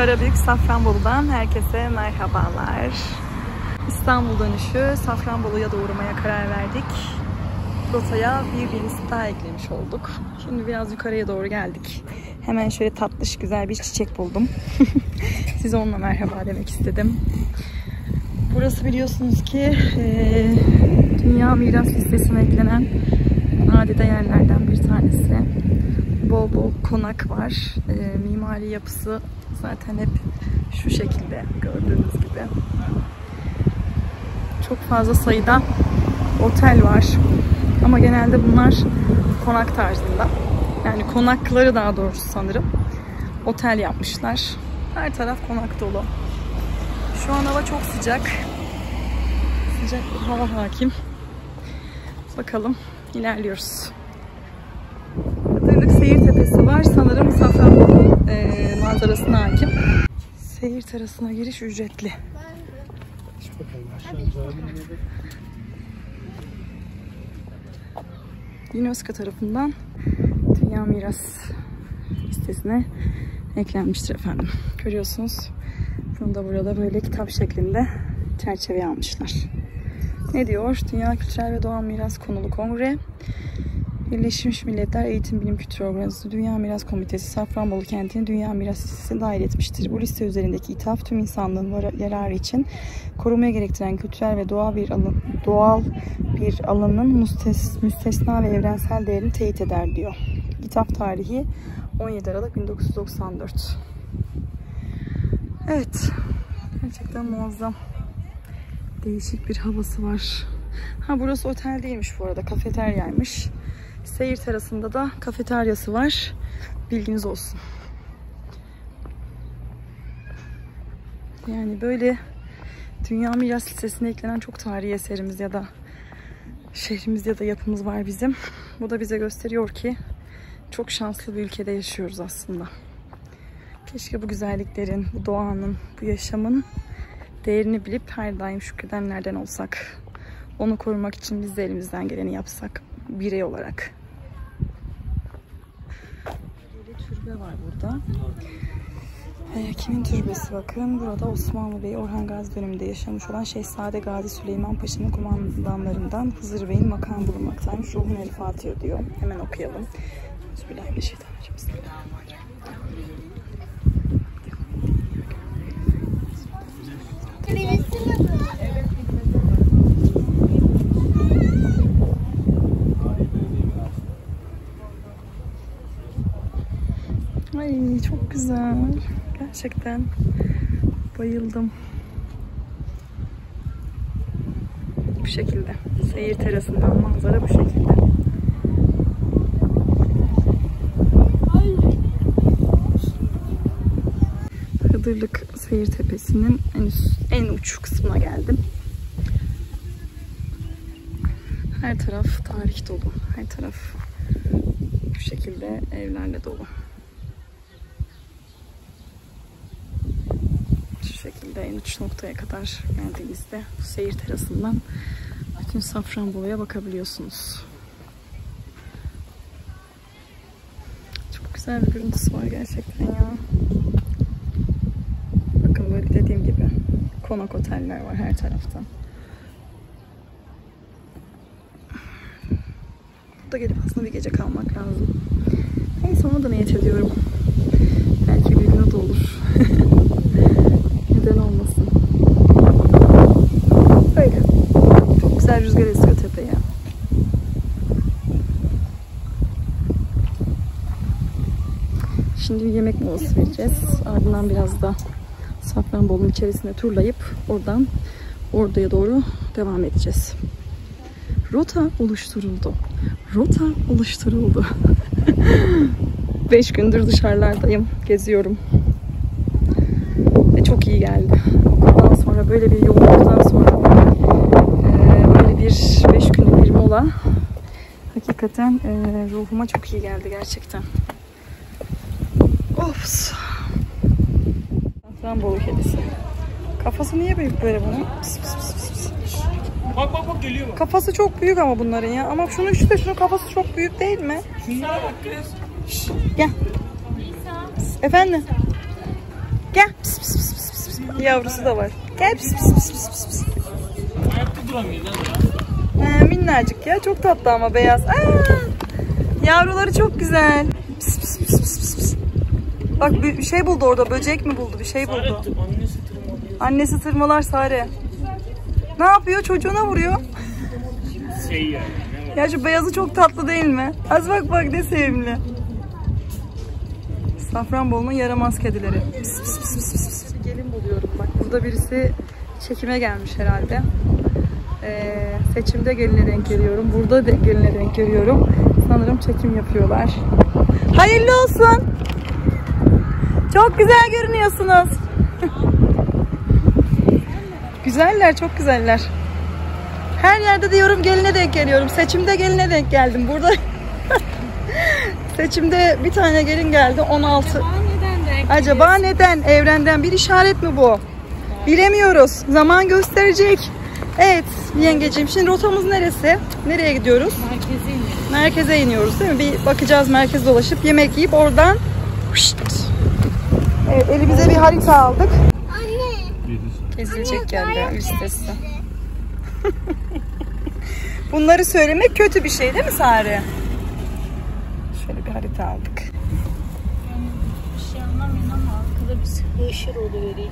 Karabük Safranbolu'dan herkese merhabalar. İstanbul dönüşü Safranbolu'ya doğurmaya karar verdik. Rotaya bir deniz daha eklemiş olduk. Şimdi biraz yukarıya doğru geldik. Hemen şöyle tatlış güzel bir çiçek buldum. Size onunla merhaba demek istedim. Burası biliyorsunuz ki Dünya Miras Listesi'ne eklenen nadide yerlerden bir tanesi. Bol bol konak var. Mimari yapısı zaten hep şu şekilde gördüğünüz gibi. Çok fazla sayıda otel var. Ama genelde bunlar konak tarzında. Yani konakları daha doğrusu sanırım. Otel yapmışlar. Her taraf konak dolu. Şu an hava çok sıcak. Sıcak bir hava hakim. Bakalım ilerliyoruz. Hıdırlık Seyir Tepesi var. Sanırım Safranbolu manzarasına hakim. Seyir terasına giriş ücretli. UNESCO tarafından Dünya Miras Listesi'ne eklenmiştir efendim. Görüyorsunuz. Bunu da burada böyle kitap şeklinde çerçeveye almışlar. Ne diyor? Dünya Kültürel ve Doğal Miras Konulu Kongre, Birleşmiş Milletler Eğitim Bilim Kültür Organizasyonu Dünya Miras Komitesi Safranbolu kentini Dünya Miras Listesi'ne dahil etmiştir. Bu liste üzerindeki ithaf tüm insanlığın yararı için korumaya gerektiren kültürel ve doğal bir alanın müstesna ve evrensel değerini teyit eder diyor. İthaf tarihi 17 Aralık 1994. Evet. Gerçekten muazzam. Değişik bir havası var. Ha, burası otel değilmiş bu arada. Kafeteryaymış. Seyir terasında da kafeteryası var. Bilginiz olsun. Yani böyle Dünya Miras Listesi'ne eklenen çok tarihi eserimiz ya da şehrimiz ya da yapımız var bizim. Bu da bize gösteriyor ki çok şanslı bir ülkede yaşıyoruz aslında. Keşke bu güzelliklerin, bu doğanın, bu yaşamın değerini bilip her daim şükredenlerden olsak. Onu korumak için biz de elimizden geleni yapsak birey olarak. Bir türbe var burada. Kimin türbesi bakın. Burada Osmanlı Bey Orhan Gazi döneminde yaşamış olan Şehzade Gazi Süleyman Paşa'nın kumandanlarından Hızır Bey'in makamı bulunmaktaymış. Ruhun el Fatiha diyor. Hemen okuyalım. Bismillahirrahmanirrahim. Ay çok güzel. Gerçekten bayıldım. Bu şekilde. Seyir terasından manzara bu şekilde. Hıdırlık Seyir Tepesi'nin en uç kısmına geldim. Her taraf tarih dolu. Her taraf bu şekilde evlerle dolu. Şu şekilde en uç noktaya kadar geldiğinizde bu seyir terasından bütün Safranbolu'ya bakabiliyorsunuz. Çok güzel bir görüntüsü var gerçekten ya. Bakın böyle dediğim gibi konak oteller var her tarafta. Burada gelip aslında bir gece kalmak lazım. Neyse ona da niyet ediyorum. Belki bir gün o da olur. Neden olmasın. Böyle. Çok güzel rüzgar esiyor tepeye. Şimdi bir yemek molası vereceğiz. Ardından biraz da Safranbolu'nun içerisine turlayıp oradan Ordu'ya doğru devam edeceğiz. Rota oluşturuldu. Rota oluşturuldu. 5 gündür dışarılardayım. Geziyorum. Ve çok iyi geldi. Ondan sonra böyle bir yoğunluktan sonra böyle bir 5 günlük bir mola hakikaten ruhuma çok iyi geldi gerçekten. Of. Safranbolu kedisi. Kafası niye büyük böyle bunun? Pıs pıs pıs pıs. Bak bak bak geliyor bak. Kafası çok büyük ama bunların ya. Ama şunun kafası çok büyük değil mi? Şunlara bak kız. Gel. Efendim? Gel. Pis, pis, pis, pis, pis. Yavrusu da var. Gel. Pis, pis, pis, pis, pis, pis. Ayakta duramıyor lan. Minnacık ya. Çok tatlı ama beyaz. Yavruları çok güzel. Pis, pis, pis, pis, pis, pis. Bak bir şey buldu orada. Böcek mi buldu? Bir şey buldu. Annesi tırmalıyor. Annesi tırmalar Sare. Ne yapıyor? Çocuğuna vuruyor. Şey yani. Ya şu beyazı çok tatlı değil mi? Az bak ne sevimli. Safranbolu'nun yaramaz kedileri. Pis, pis, pis, pis, pis. Bir gelin buluyorum. Bak burada birisi çekime gelmiş herhalde. Seçimde geline denk geliyorum. Burada geline denk geliyorum. Sanırım çekim yapıyorlar. Hayırlı olsun. Çok güzel görünüyorsunuz. Güzeller, çok güzeller. Her yerde diyorum geline denk geliyorum. Seçimde geline denk geldim. Burada seçimde bir tane gelin geldi. 16. Acaba neden? Evrenden bir işaret mi bu? Bilemiyoruz. Zaman gösterecek. Evet yengeciğim. Şimdi rotamız neresi? Nereye gidiyoruz? Merkeze iniyoruz. Merkeze iniyoruz değil mi? Bir bakacağız, merkez dolaşıp yemek yiyip oradan. Evet, elimize bir harita aldık. Gezilecek yerler listesi. Bunları söylemek kötü bir şey değil mi Sare? Şöyle bir harita aldık. Bir şey anlamıyorum ama arkada bir sıkışır oluverik.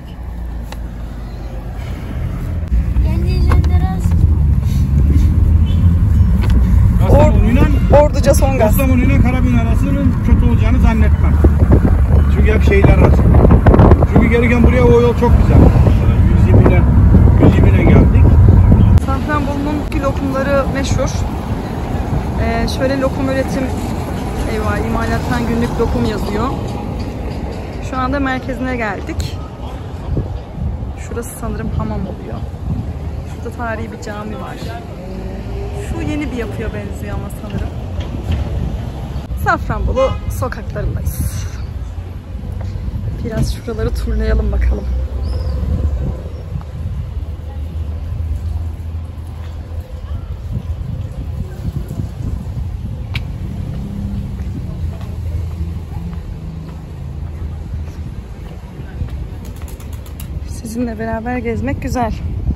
Orduca son gaz. Kastamonu ile Karabin arasının kötü olacağını zannetmem. Çünkü hep şeyler arası. Çünkü gelirken buraya o yol çok güzel. 120'ne geldik. Safranbolu'nun lokumları meşhur. Şöyle lokum üretim var. İmalattan günlük lokum yazıyor. Şu anda merkezine geldik. Şurası sanırım hamam oluyor. Şurada tarihi bir cami var. Şu yeni bir yapıya benziyor ama sanırım. Safranbolu sokaklarındayız. Biraz şuraları turlayalım bakalım. Sizinle beraber gezmek güzel.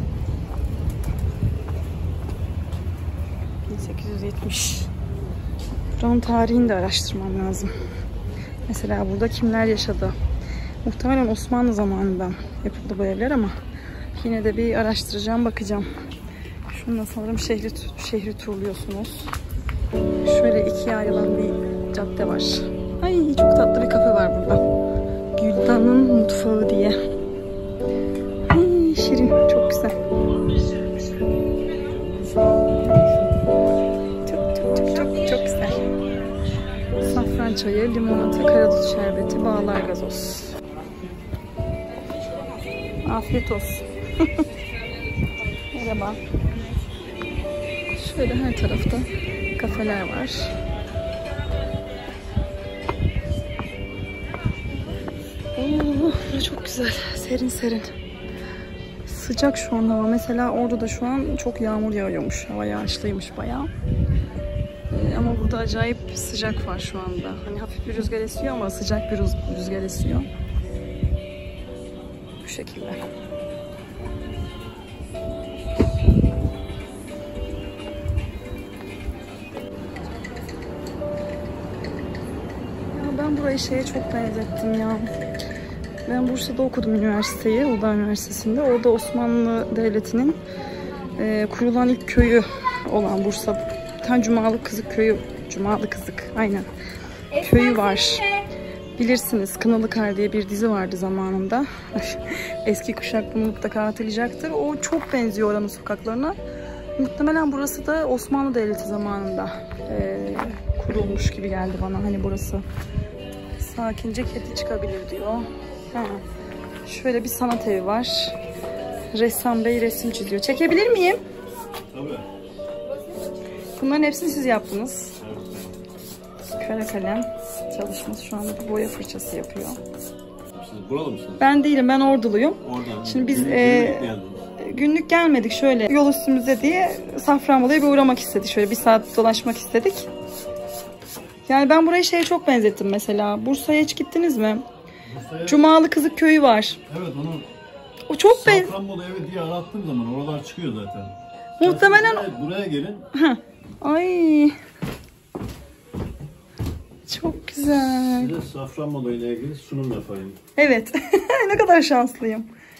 1870. Buranın tarihini de araştırmam lazım. Mesela burada kimler yaşadı? Muhtemelen Osmanlı zamanında yapıldı bu evler ama yine de bir araştıracağım, bakacağım. Şununla sanırım şehri turluyorsunuz. Şöyle ikiye ayrılan bir cadde var. Ay çok tatlı bir kafe var burada. Güldan'ın mutfağı diye. Ay şirin, çok güzel. Çok güzel. Safran çayı, limonata, karadut şerbeti, bağlar gazoz. Afiyet olsun. Merhaba. Şöyle her tarafta kafeler var. Oo, çok güzel. Serin serin. Sıcak şu an hava. Mesela orada da şu an çok yağmur yağıyormuş. Hava yağışlıymış bayağı. Ama burada acayip sıcak var şu anda. Hani hafif bir rüzgar esiyor ama sıcak bir rüzgar esiyor. Bu şekilde. Ben burayı şeye çok benzettim ya. Ben Bursa'da okudum üniversiteyi, Uludağ Üniversitesi'nde. Orada Osmanlı Devleti'nin kurulan ilk köyü olan Bursa. Bir tane Cumalı Kızık köyü, Cumalı Kızık aynen. Köyü var. Bilirsiniz, Kınalı Kar diye bir dizi vardı zamanında. Eski kuşak bunu mutlaka hatırlayacaktır. O çok benziyor oranın sokaklarına. Muhtemelen burası da Osmanlı Devleti zamanında kurulmuş gibi geldi bana. Hani burası sakince kedi çıkabilir diyor. Ha. Şöyle bir sanat evi var. Ressam Bey resim çiziyor. Çekebilir miyim? Tabii. Bunların hepsini siz yaptınız. Kara kalem çalışması. Şu anda bir boya fırçası yapıyor. Siz buralı mısınız? Ben değilim, ben Orduluyum. Oradan. Şimdi biz günlük gelmedik, şöyle yol üstümüzde diye Safranbolu'ya bir uğramak istedik. Şöyle bir saat dolaşmak istedik. Yani ben burayı şeye çok benzettim mesela. Bursa'ya hiç gittiniz mi? Cumalı Kızık Köyü var. Evet onu O çok Safranbolu evi diye arattığım zaman oralar çıkıyor zaten. muhtemelen Buraya gelin. ay çok güzel. Size Safranbolu ile ilgili sunum yapayım. Evet. Ne kadar şanslıyım.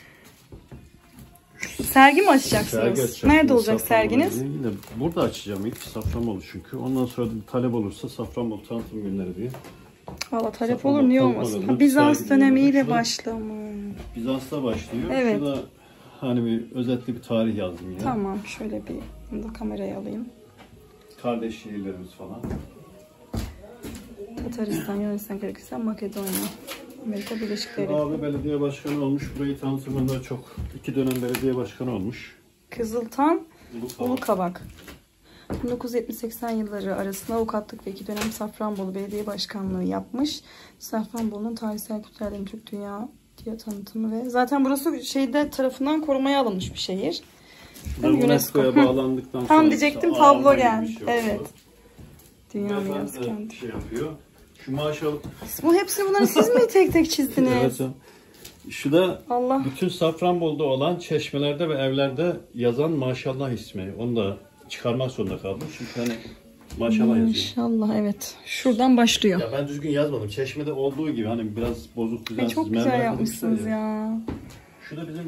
Sergi mi açacaksınız? Sergi açacağım. Nerede olacak Safranbolu serginiz? ile ilgili. Burada açacağım ilk Safranbolu çünkü. Ondan sonra bir talep olursa Safranbolu tanıtım günleri diye. Valla talep Safranbolu olur, niye tanıtım olmasın? alanı, Bizans sergi dönemiyle diyorlar. başlamış. Bizans'ta başlıyor. Evet. Şurada hani bir özetli bir tarih yazdım yine. Tamam, şöyle bir bunu da kameraya alayım. Kardeş şehirlerimiz falan. Tataristan, Yunanistan, Kırgızistan, Makedonya, Amerika Birleşik Devletleri. Abi belediye başkanı olmuş. Burayı tanıtımında çok 2 dönem belediye başkanı olmuş. Kızıltan, Ulukavak. Ulukavak. 1970-80 yılları arasında avukatlık ve 2 dönem Safranbolu Belediye Başkanlığı yapmış. Safranbolu'nun tarihsel kültürlerin Türk Dünya diye tanıtımı ve zaten burası şeyde tarafından korumaya alınmış bir şehir. UNESCO'ya bağlandıktan sonra Tam diyecektim, işte tablo ağırlığı geldi. gibi bir şey oldu. Evet. Dünya Beyefendi Mirası Kenti. şey yapıyor. Şu maşallah. Bu hepsini bunları siz mi tek tek çizdiniz? Evet. Şu da Allah. bütün Safranbolu'da olan çeşmelerde ve evlerde yazan maşallah ismi. Onu da çıkarmak zorunda kaldım. Çünkü hani maşallah yazıyor. İnşallah, evet. Şuradan başlıyor. Ya ben düzgün yazmadım. Çeşmede olduğu gibi hani biraz bozuk düzensiz. Çok güzel mermer yapmışsınız yapmışlar ya. Şu da bizim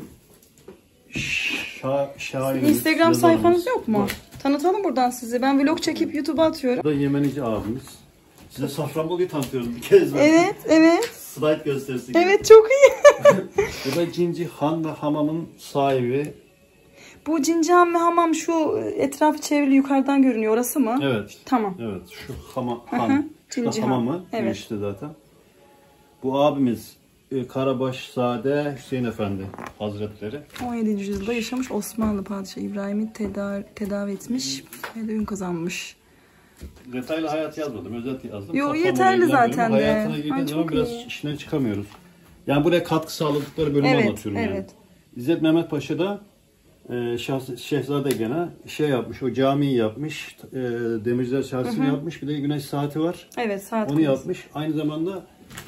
şairimiz. Instagram yazarımız. sayfanız yok mu? Var. Tanıtalım buradan sizi. Ben vlog çekip YouTube'a atıyorum. Bu da Yemenici abimiz. Size Safranbolu'yu tanıtıyoruz bir kez. Evet, evet. Slide gösterisi gibi. Evet, çok iyi. Bu da Cinci Han ve Hamam'ın sahibi. Bu Cincan ve Hamam şu etrafı çevrili yukarıdan görünüyor. Orası mı? Evet. Tamam. Evet. Şu Han. Cinci Şu Han. hamamı. Evet. İşte zaten. Bu abimiz Karabaşzade Hüseyin Efendi Hazretleri. 17. yüzyılda yaşamış Osmanlı Padişahı İbrahim'i tedavi etmiş ve de ün kazanmış. Detaylı hayat yazmadım. Özet yazdım. Yo, Safranbolu'ya yeterli ilgili zaten bölümü. de. Hayatına girdiğin Ay, zaman çok biraz iyi. işinden çıkamıyoruz. Yani buraya katkı sağladıkları bölümü Evet, anlatıyorum yani. evet. İzzet Mehmet Paşa da Şehzade gene şey yapmış, o camiyi yapmış, Demirciler Çarşısı'nı yapmış, bir de güneş saati var. Evet, saat Onu kulesi. yapmış. Aynı zamanda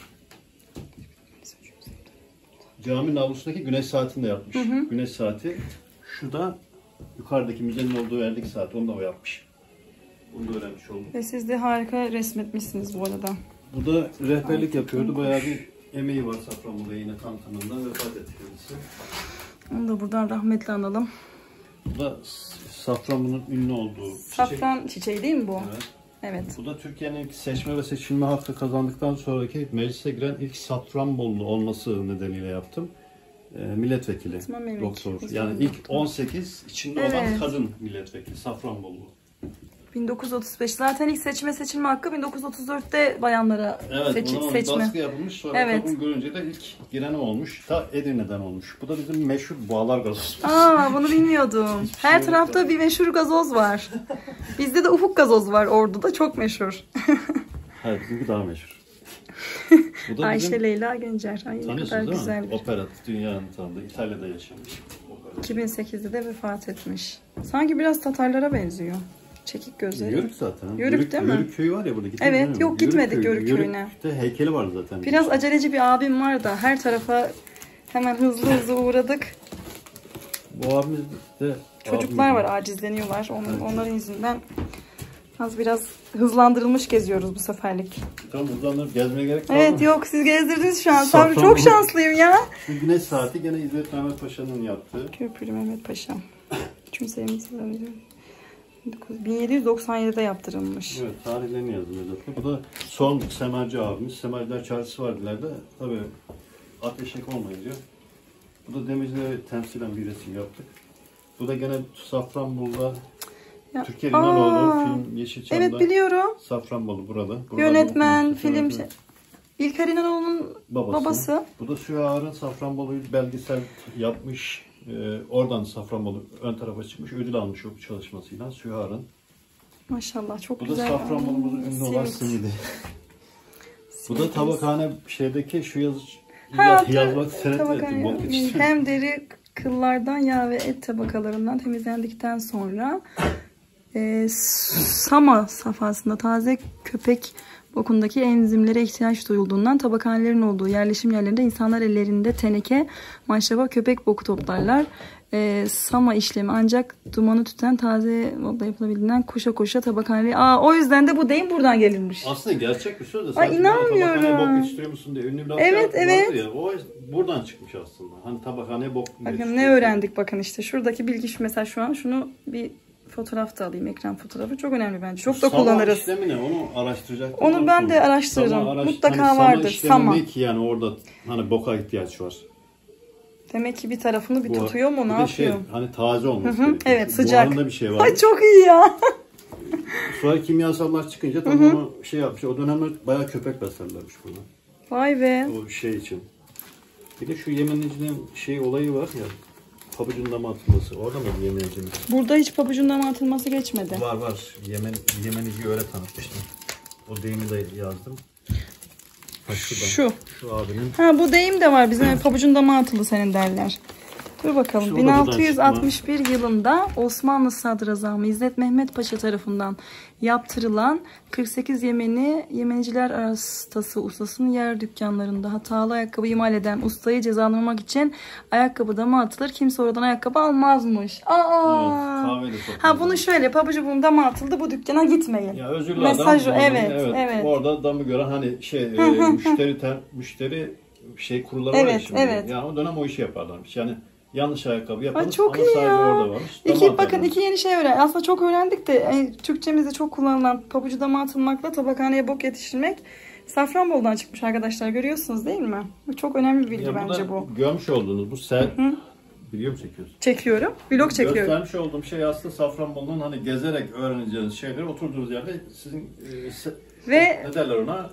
caminin avlusundaki güneş saatini de yapmış. Güneş saati. Şu da yukarıdaki müzenin olduğu yerdeki saat. Onu da o yapmış. Bunu da öğrenmiş oldum. Ve siz de harika resmetmişsiniz bu arada. Bu da rehberlik yapıyordu. Bayağı bir emeği var Safranbolu'ya yine tanıtımında. Vefat etti kendisi. Onu da buradan rahmetle analım. Bu da Safranbolu'nun ünlü olduğu Safran çiçeği değil mi bu? Evet. Evet. Bu da Türkiye'nin ilk seçme ve seçilme hakkı kazandıktan sonraki meclise giren ilk Safranbolulu olması nedeniyle yaptım. Milletvekili, İsmail Mevlüt. doktor. İsmail Yani Mevlüt. ilk 18 içinde Evet. olan kadın milletvekili Safranbolulu. 1935. Zaten ilk seçilme hakkı 1934'te bayanlara Evet, buna seçme. baskı yapılmış. Sonra Evet. kabul görünce de ilk gireni olmuş. Ta Edirne'den olmuş. Bu da bizim meşhur Bağlar gazozu. Aa, bunu bilmiyordum. Her tarafta bir meşhur gazoz var. Bizde de Ufuk gazoz var, Ordu'da çok meşhur. Hayır, bizimki daha meşhur. Bu da Ayşe bizim, Leyla Gencer. Ay, ne tanıyorsunuz kadar değil güzel mi? bir. Operat, dünyanın tanıdığı. İtalya'da yaşamış. Operat. 2008'de de vefat etmiş. Sanki biraz Tatarlara benziyor. Çekik gözleri. Yörük zaten. Yörük değil mi? Yörük köyü var ya burada. Gittin Evet, değil mi? yok, gitmedik Yörük köyüne. Yörük'te heykeli var zaten. Biraz aceleci bir abim var da her tarafa hemen hızlı uğradık. Bu abimiz de... Çocuklar var, acizleniyorlar. Onların yüzünden biraz hızlandırılmış geziyoruz bu seferlik. Tam uzanıp gezmeye gerek var Evet, mı? yok, siz gezdirdiniz şu an. Safranbolu. Çok şanslıyım ya. Şu güneş saati gene İzzet Mehmet Paşa'nın yaptığı. Köprülü Mehmet Paşa. Çünkü sevimiz 1797'de yaptırılmış. Evet, tarihlerini yazdım özellikle. Bu da son Semerci abimiz. Semerciler Çarşısı var ileride. Tabii ateşek olmayınca. Bu da Demircileri temsilen bir resim yaptık. Bu da gene Safranbolu'da Ya, Türkiye İmanoğlu film Yeşilçam'da. evet, biliyorum. Safranbolu burada. Yönetmen, film. film İlker İnanoğlu'nun babası. Bu da Sühar'ın Safranbolu'yu belgesel yapmış. Oradan Safranbolu ön tarafa çıkmış. Ödül almış o çalışmasıyla Sühar'ın. Maşallah, çok Bu da güzel. Safranbolu'muzun ünlü olan simidi. Bu da tabakhane şeydeki şu yazmak senetledim. Bol geçti. Hem deri, kıllardan, yağ ve et tabakalarından temizlendikten sonra Sama safhasında taze köpek bokundaki enzimlere ihtiyaç duyulduğundan tabakhanelerin olduğu yerleşim yerlerinde insanlar ellerinde teneke, maşraba, köpek boku toplarlar. Sama işlemi ancak dumanı tüten taze modda yapılabildiğinden koşa koşa tabakhaneye... O yüzden de bu deyim buradan gelirmiş. Aslında gerçek bir söz de. Ay inanmıyorum. Tabakhaneye bok istiyor musun diye ünlü bir laf evet. ya. O buradan çıkmış aslında. Hani tabakhaneye bok. Bakın ne öğrendik bakın işte. Şuradaki bilgi şu mesela şu an şunu bir fotoğraf da alayım. Ekran fotoğrafı çok önemli bence. Çok da kullanırız. Sama işlemi ne? Onu araştıracak. Onu ben de araştırırım. Mutlaka vardır. Sama. Ne ki yani orada hani boka ihtiyaç var. Demek ki bir tarafını bir tutuyor mu? Ne yapıyor? Hani taze olması gerekiyor. Evet, sıcak. Buharında bir şey var. Ay çok iyi ya. Sonra kimyasallar çıkınca tabii onu şey yapmış. O dönemler bayağı köpek beslerlermiş burada. Vay be. O şey için. Bir de şu Yemenicinin olayı var ya. Pabucun dama atılması. Orada mı Yemenicinin? Burada hiç pabucun dama atılması geçmedi. Var. Yemeniciyi öyle tanıtmıştım. O deyimi de yazdım. Şu abinin. Bu deyim de var. Bizim pabucun dama atıldı senin derler. Dur bakalım. 1661 yılında Osmanlı Sadrazamı İzzet Mehmet Paşa tarafından yaptırılan 48 Yemeniciler arastası ustasının yer dükkanlarında hatalı ayakkabı imal eden ustayı cezalamak için ayakkabı dama atılır. Kimse oradan ayakkabı almazmış. Bunu şöyle pabucu bunun dama atıldı, bu dükkana gitmeyin. Ya özürlü mesaj adam. Evet. Orada damı gören hani müşteri kuruları var ya şimdi. Evet. Yani o dönem o işi yaparlarmış. Yani yanlış ayakkabı yapalım çok ama iyi sadece ya. orada varmış. Bakın iki yeni şey öğren. Aslında çok öğrendik de Türkçemizde çok kullanılan pabucu dama atılmakla tabakhaneye bok yetiştirmek Safranbolu'dan çıkmış arkadaşlar. Görüyorsunuz değil mi? Bu çok önemli bir bilgi bence bu. Görmüş olduğunuz bu video mu çekiyorsun? Çekiyorum. Vlog çekiyorum. Göstermiş olduğum şey aslında Safranbolu'nun hani gezerek öğreneceğiniz şeyleri oturduğunuz yerde sizin ne derler ona?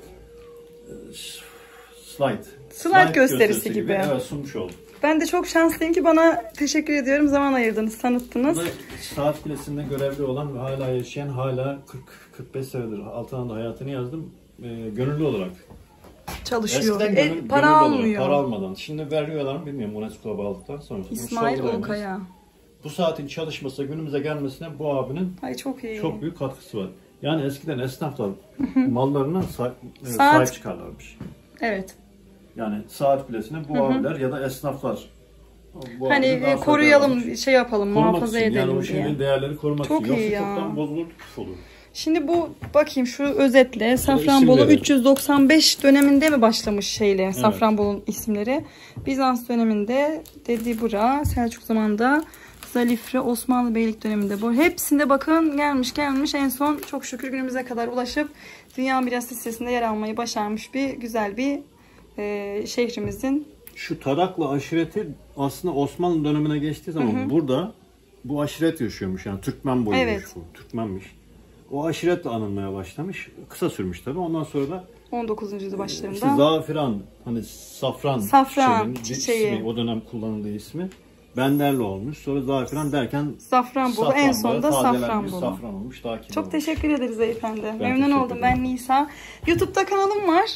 Slide gösterisi gibi. Evet, sunmuş oldum. Ben de çok şanslıyım ki bana teşekkür ediyorum. Zaman ayırdınız, tanıttınız. Saat Kulesi'nde görevli olan ve hala yaşayan, hala 40-45 senedir Altan'da hayatını yazdım. Gönüllü olarak. Çalışıyor. Para almıyor. Para almadan. Şimdi veriyorlar mı bilmiyorum UNESCO'ya bağladıktan sonra. İsmail Olkaya. Bu saatin çalışması, günümüze gelmesine bu abinin çok büyük katkısı var. Yani eskiden esnaflar mallarına sahip çıkarlarmış. Evet. Yani Saat Kulesi'ne bu abiler ya da esnaflar koruyalım, yapalım, muhafaza edelim yani o diye. şeyin değerleri korumak çok için. İyi Yoksa çoktan bozulur, olur. Şimdi bu bakayım şu özetle Safranbolu 395 döneminde mi başlamış Safranbolu'nun isimleri? Bizans döneminde Dedibura, Selçuk zamanında Zalifre, Osmanlı Beylik döneminde bu. Hepsinde bakın gelmiş en son çok şükür günümüze kadar ulaşıp Dünya Miras Listesi'nde yer almayı başarmış güzel bir şehrimizin. Şu Taraklı aşireti aslında Osmanlı dönemine geçtiği zaman burada bu aşiret yaşıyormuş yani Türkmen boyuymuş bu. Türkmenmiş. O aşiretle anılmaya başlamış. Kısa sürmüş tabii. Ondan sonra da 19. yüzyıl başlarında. İşte zafiran, hani safran çiçeği. O dönem kullanıldığı ismi. Benderli olmuş. Sonra zafiran derken Safranbolu, en sonunda Safranbolu. Safran olmuş. Çok teşekkür ederiz beyefendi. Memnun oldum. Ben Nisa. YouTube'da kanalım var.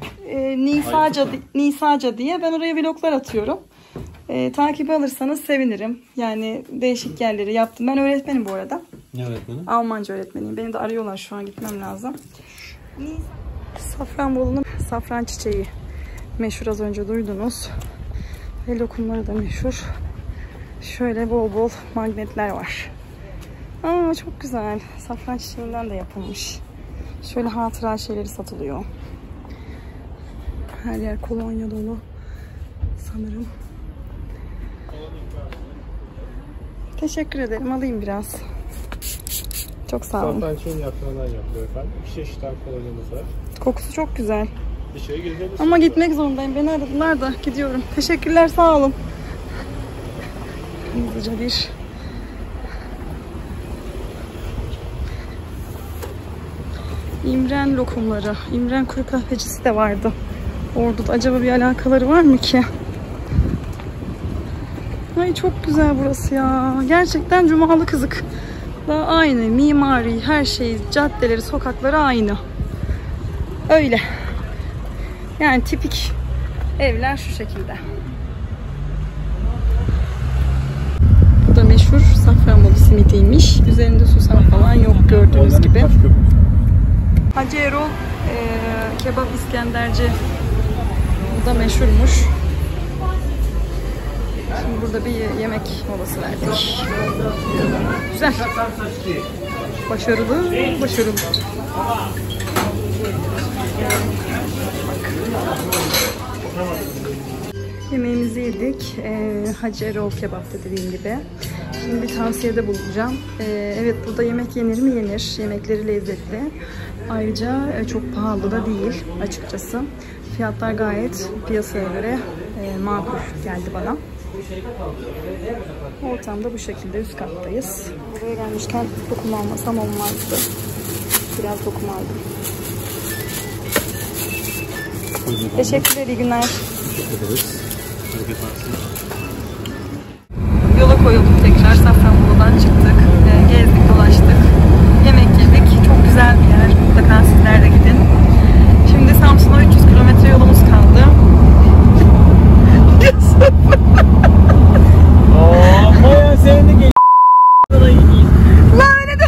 Nisaca diye. Ben oraya vloglar atıyorum. Takip alırsanız sevinirim. Yani değişik yerleri yaptım. Ben öğretmenim bu arada. Ne öğretmeni? Almanca öğretmeniyim. Beni de arıyorlar şu an, gitmem lazım. Safranbolu'nun safran çiçeği meşhur, az önce duydunuz. Ve lokumları da meşhur. Şöyle bol bol magnetler var. Çok güzel. Safran çiçeğinden de yapılmış. Şöyle hatıra şeyleri satılıyor. Her yer kolonya dolu sanırım. Teşekkür ederim. Alayım biraz. Çok sağ olun. Safran çiçeğinin yaprağından yapılıyor efendim. Bir çeşit kolonyamız var. Kokusu çok güzel. İçeri gireceğiz. Ama gitmek zorundayım. Beni aradılar da gidiyorum. Teşekkürler, sağ olun. Hızlıca bir İmren lokumları. İmren kuru kahvecisi de vardı Ordu'da. Acaba bir alakaları var mı ki? Ay çok güzel burası ya. Gerçekten Cumalı Kızık. Da aynı. Mimari, her şey, caddeleri, sokakları aynı. Öyle. Yani tipik evler şu şekilde. Bu da meşhur Safranbolu simidiymiş. Üzerinde susam falan yok gördüğünüz gibi. Hacı Erol Kebap İskenderci. Bu da meşhurmuş. Şimdi burada bir yemek molası verdik. Güzel. Başarılı, başarılı. Yemeğimizi yedik. Hacı Erol Kebap'ta dediğim gibi. Şimdi bir tavsiyede bulunacağım. Evet, burada yemek yenir mi? Yenir. Yemekleri lezzetli. Ayrıca çok pahalı da değil açıkçası. Fiyatlar gayet piyasaya göre makul geldi bana. Ortamda bu şekilde, üst kattayız. Buraya gelmişken lokum almasam olmazdı. Biraz lokum aldım. Teşekkürler, iyi günler. Teşekkür ederiz. Yola koyulduk tekrar. Safranbolu'dan çıktık. Gezdik, dolaştık. Yemek yedik. Çok güzel bir yer. Mutlaka sizler de gidin. Şimdi Samsun'a 300 kilometre yolumuz kaldı. Bayağı sevindik gel. Lan öyle de.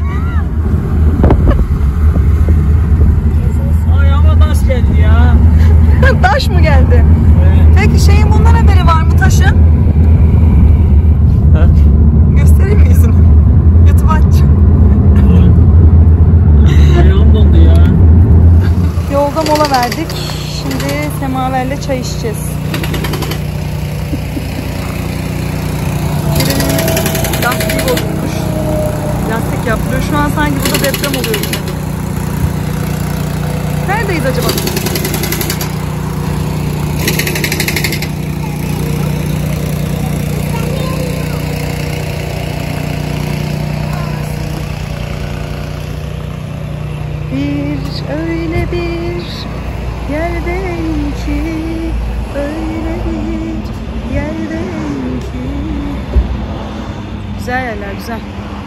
Ayağıma taş geldi ya. Taş mı geldi? Evet. Peki şeyin bundan haberi var mı, taşın? Ha? Göstereyim mi yüzünü? YouTube aç. Ayağım dondu ya. Yolda mola verdik. Şimdi semaverle çay içeceğiz. Lastiği bozulmuş. Lastik yapılıyor. Şu an sanki burada deprem oluyor. Neredeyiz acaba? Öyle bir yerdeyim ki, öyle bir yerdeyim ki. Güzel yerler, güzel.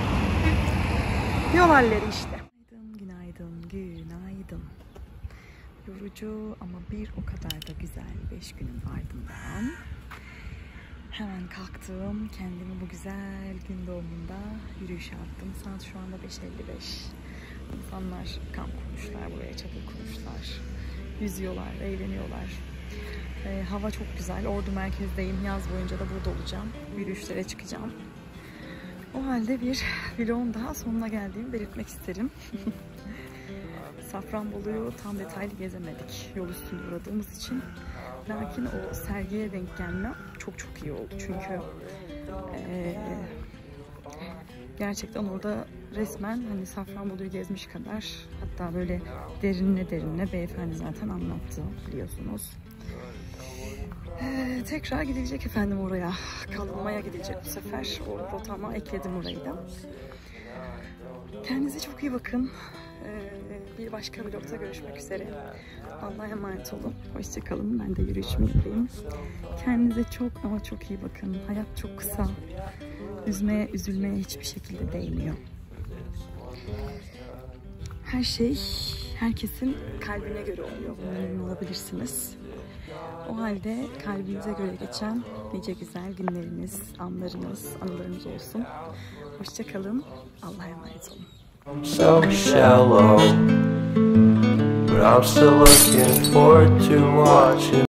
Yol halleri işte. Günaydın, günaydın. Yorucu ama bir o kadar da güzel 5 günün ardından hemen kalktım. Kendimi bu güzel gün doğumunda yürüyüşe attım. Saat şu anda 5:55. İnsanlar kamp kurmuşlar, buraya çadır kurmuşlar. Yüzüyorlar, eğleniyorlar. Hava çok güzel. Ordu merkezdeyim. Yaz boyunca da burada olacağım. Yürüyüşlere çıkacağım. O halde bir vlogun daha sonuna geldiğimi belirtmek isterim. Safranbolu'yu tam detaylı gezemedik yol üstünde uğradığımız için. Lakin o sergiye denk gelmem çok iyi oldu. Çünkü gerçekten orada resmen hani Safranbolu'yu gezmiş kadar, hatta böyle derinine beyefendi zaten anlattı, biliyorsunuz. Tekrar gidilecek efendim oraya. Kalınmaya gidilecek bu sefer. O rotama ekledim orayı da. Kendinize çok iyi bakın. Bir başka vlogda görüşmek üzere. Allah'a emanet olun. Hoşçakalın. Ben de yürüyüşümü yapayım. Kendinize çok ama çok iyi bakın. Hayat çok kısa. Üzülmeye hiçbir şekilde değmiyor. Her şey herkesin kalbine göre oluyor. Buna emin olabilirsiniz. O halde kalbinize göre geçen nice güzel günleriniz, anılarınız olsun. Hoşçakalın. Allah'a emanet olun. I'm so shallow, but I'm still looking forward to watching